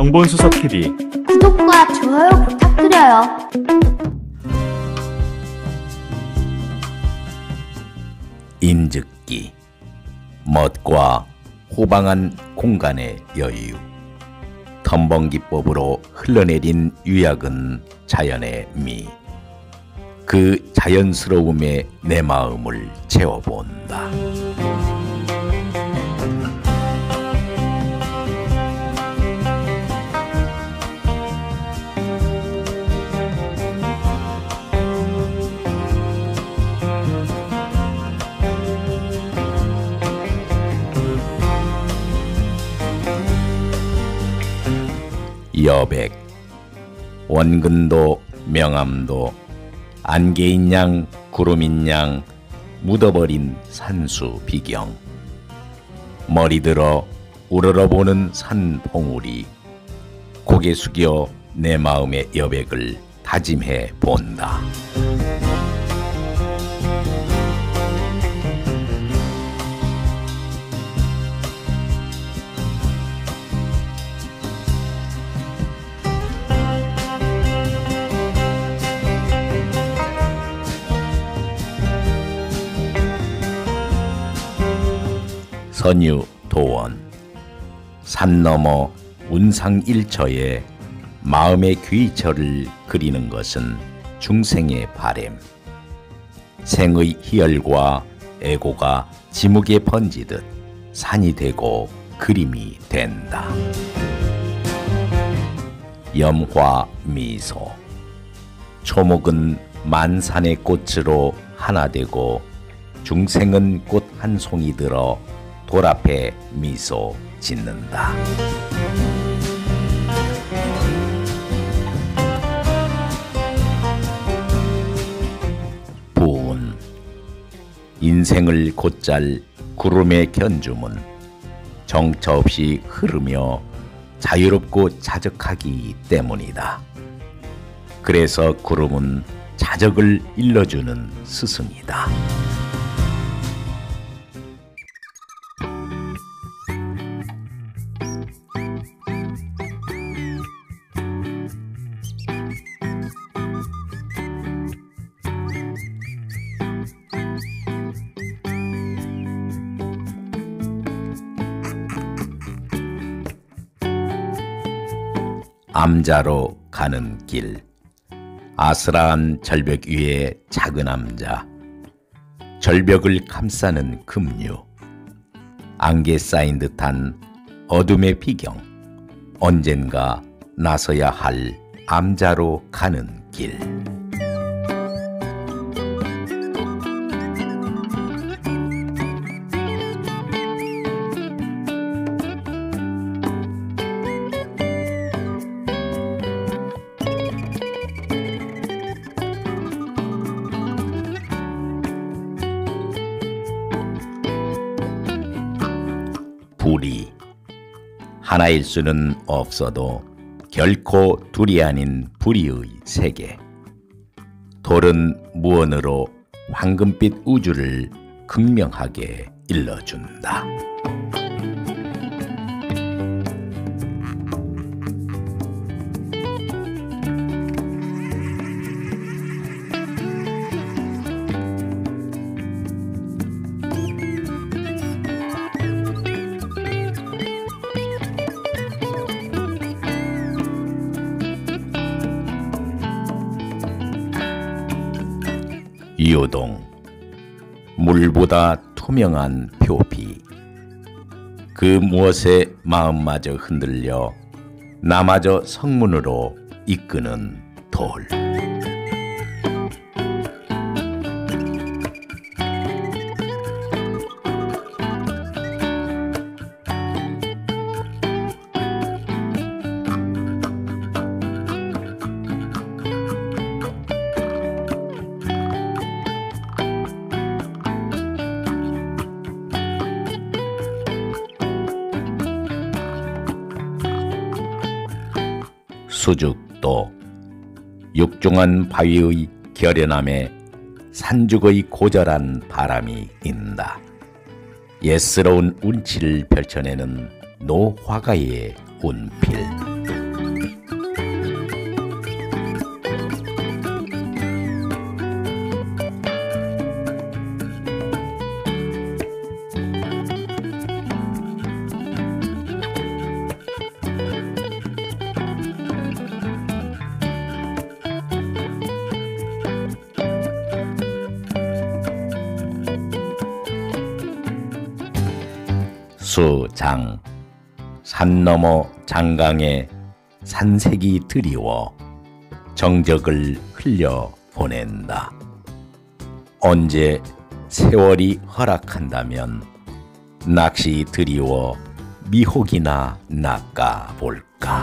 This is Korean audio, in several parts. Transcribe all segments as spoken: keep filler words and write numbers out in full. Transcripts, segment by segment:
정본수석 티비 구독과 좋아요 부탁드려요. 인즉기, 멋과 호방한 공간의 여유. 텀벙기법으로 흘러내린 유약은 자연의 미. 그 자연스러움에 내 마음을 채워본다. 여백, 원근도 명암도 안개인 양 구름인 양 묻어버린 산수 비경. 머리 들어 우러러보는 산봉우리. 고개 숙여 내 마음의 여백을 다짐해 본다. 선유 도원. 산 너머 운상일처에 마음의 귀처를 그리는 것은 중생의 바램. 생의 희열과 애고가 지묵에 번지듯 산이 되고 그림이 된다. 염화 미소. 초목은 만산의 꽃으로 하나 되고 중생은 꽃 한 송이 들어 돌 앞에 미소 짓는다. 부운. 인생을 곧잘 구름의 견주문. 정처 없이 흐르며 자유롭고 자적하기 때문이다. 그래서 구름은 자적을 일러주는 스승이다. 암자로 가는 길. 아스라한 절벽 위에 작은 암자. 절벽을 감싸는 급류. 안개 쌓인 듯한 어둠의 비경. 언젠가 나서야 할 암자로 가는 길. 불이. 하나일 수는 없어도 결코 둘이 아닌 불이의 세계. 돌은 무언으로 황금빛 우주를 극명하게 일러준다. 유동. 물보다 투명한 표피. 그 무엇에 마음마저 흔들려 나마저 성문으로 이끄는 돌. 수죽도. 육중한 바위의 결연함에 산죽의 고절한 바람이 인다. 예스러운 운치를 펼쳐내는 노화가의 운필. 수장 산 너머 장강에 산색이 드리워 정적을 흘려 보낸다. 언제 세월이 허락한다면 낚시 드리워 미혹이나 낚아 볼까.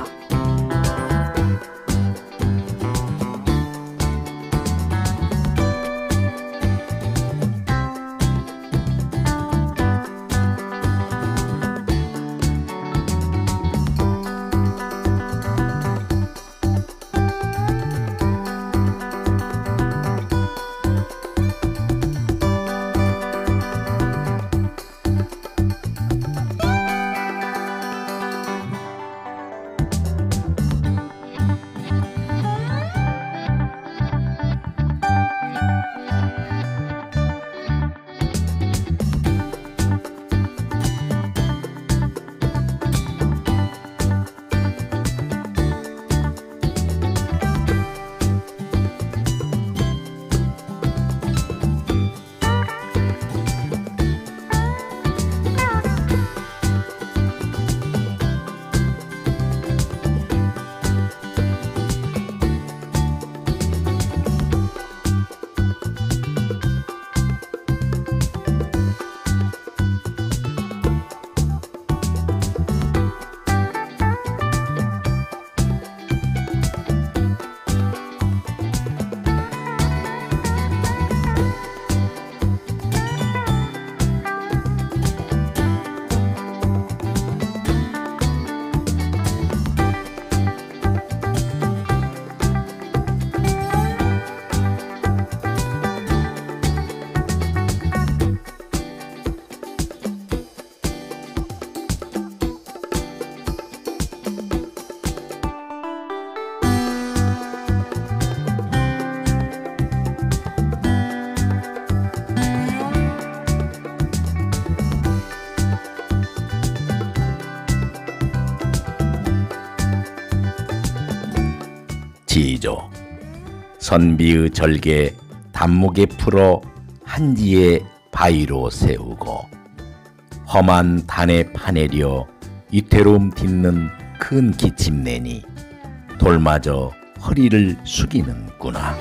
지조 선비의 절개 단목에 풀어 한지에 바위로 세우고 험한 단에 파내려 이태로움 딛는 큰 기침내니 돌마저 허리를 숙이는구나.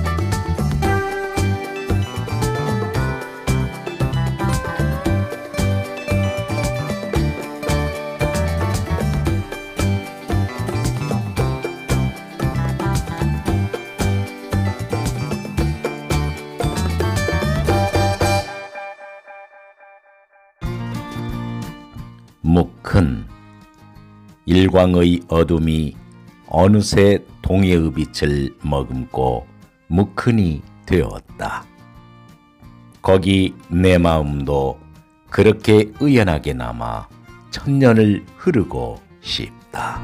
묵큰 일광의 어둠이 어느새 동해의 빛을 머금고 묵큰이 되었다. 거기 내 마음도 그렇게 의연하게 남아 천년을 흐르고 싶다.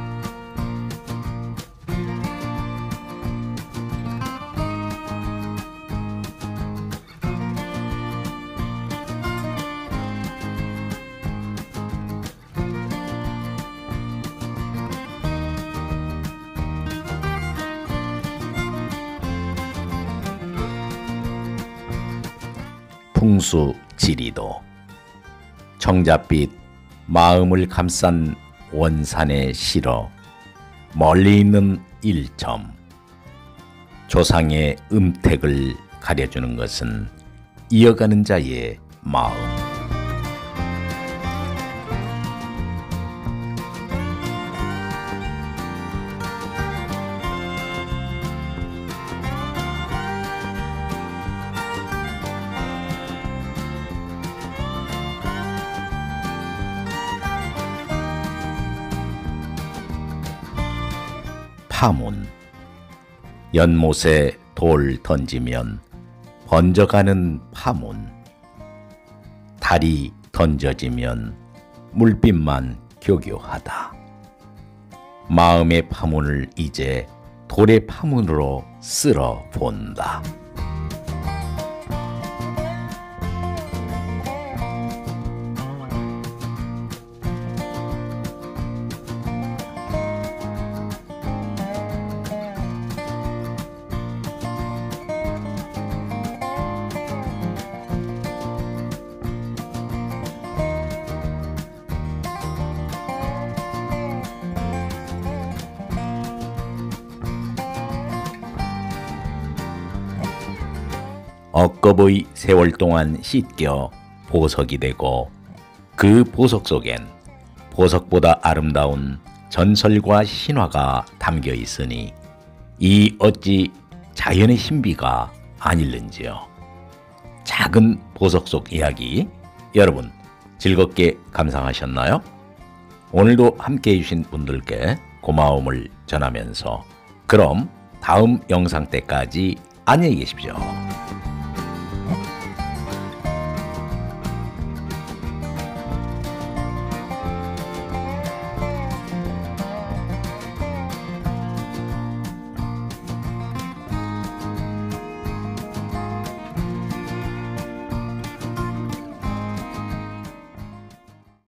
풍수 지리도 청잣빛 마음을 감싼 원산에 실어 멀리 있는 일점 조상의 음택을 가려주는 것은 이어가는 자의 마음. 파문 연못에 돌 던지면 번져가는 파문 달이 던져지면 물빛만 교교하다. 마음의 파문을 이제 돌의 파문으로 쓸어 본다. 억겁의 세월 동안 씻겨 보석이 되고 그 보석 속엔 보석보다 아름다운 전설과 신화가 담겨 있으니 이 어찌 자연의 신비가 아닐는지요. 작은 보석 속 이야기, 여러분 즐겁게 감상하셨나요? 오늘도 함께해 주신 분들께 고마움을 전하면서 그럼 다음 영상 때까지 안녕히 계십시오.